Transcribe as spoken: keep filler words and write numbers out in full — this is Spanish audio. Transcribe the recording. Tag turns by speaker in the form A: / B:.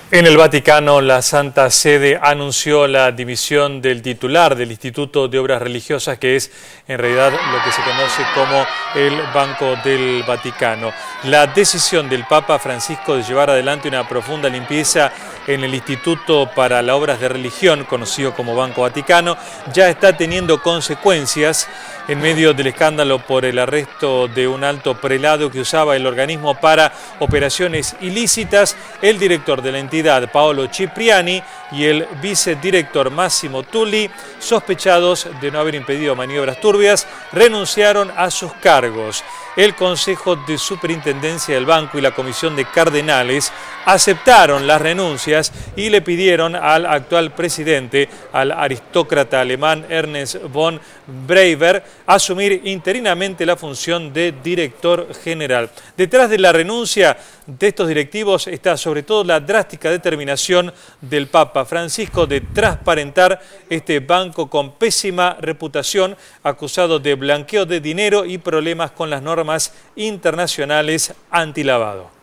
A: En el Vaticano, la Santa Sede anunció la dimisión del titular del Instituto de Obras Religiosas, que es en realidad lo que se conoce como el Banco del Vaticano. La decisión del Papa Francisco de llevar adelante una profunda limpieza en el Instituto para las Obras de Religión, conocido como Banco Vaticano, ya está teniendo consecuencias en medio del escándalo por el arresto de un alto prelado que usaba el organismo para operaciones ilícitas. El director de la entidad, Paolo Cipriani, y el vicedirector Massimo Tulli, sospechados de no haber impedido maniobras turbias, renunciaron a sus cargos. El Consejo de Superintendencia del Banco y la Comisión de Cardenales aceptaron las renuncias y le pidieron al actual presidente, al aristócrata alemán Ernest von Breiber, asumir interinamente la función de director general. Detrás de la renuncia de estos directivos está sobre todo la drástica determinación del Papa Francisco de transparentar este banco con pésima reputación, acusado de blanqueo de dinero y problemas con las normas internacionales antilavado.